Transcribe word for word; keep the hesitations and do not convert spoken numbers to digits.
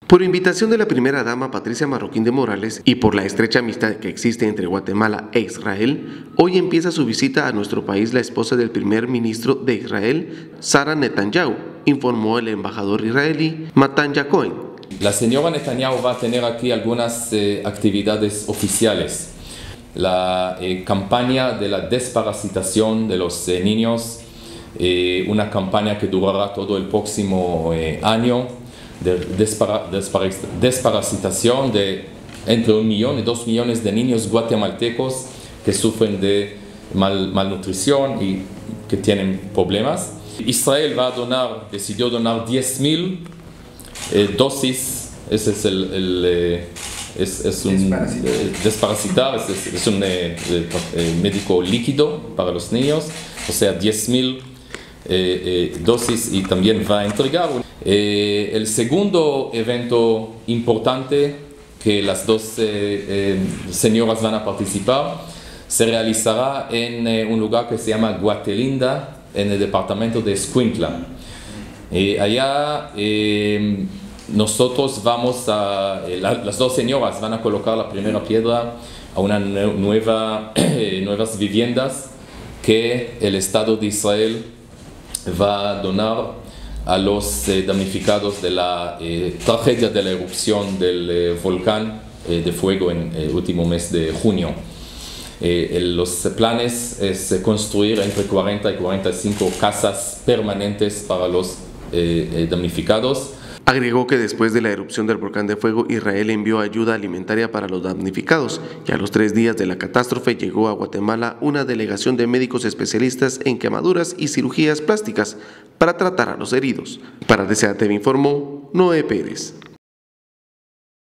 Por invitación de la primera dama Patricia Marroquín de Morales y por la estrecha amistad que existe entre Guatemala e Israel, hoy empieza su visita a nuestro país la esposa del primer ministro de Israel, Sara Netanyahu, informó el embajador israelí Matanya Cohen. La señora Netanyahu va a tener aquí algunas eh, actividades oficiales. La eh, campaña de la desparasitación de los eh, niños, eh, una campaña que durará todo el próximo eh, año, de despara, despara, desparasitación de entre un millón y dos millones de niños guatemaltecos que sufren de mal, malnutrición y que tienen problemas. Israel va a donar, decidió donar diez mil eh, dosis, ese es el, el eh, es, es un desparasitar, eh, desparasitar es, es un eh, eh, médico líquido para los niños, o sea diez mil eh, eh, dosis, y también va a entregar eh, el segundo evento importante que las dos eh, eh, señoras van a participar. Se realizará en eh, un lugar que se llama Guatelinda, en el departamento de Escuintla. Eh, allá eh, nosotros vamos a, eh, la, las dos señoras van a colocar la primera piedra a una nueva, eh, nuevas viviendas que el Estado de Israel va a donar a los eh, damnificados de la eh, tragedia de la erupción del eh, volcán eh, de fuego en el último mes de junio. Eh, el, los planes es construir entre cuarenta y cuarenta y cinco casas permanentes para los eh, eh, damnificados. Agregó que después de la erupción del volcán de fuego, Israel envió ayuda alimentaria para los damnificados y a los tres días de la catástrofe llegó a Guatemala una delegación de médicos especialistas en quemaduras y cirugías plásticas para tratar a los heridos. Para D C A T V informó Noé Pérez.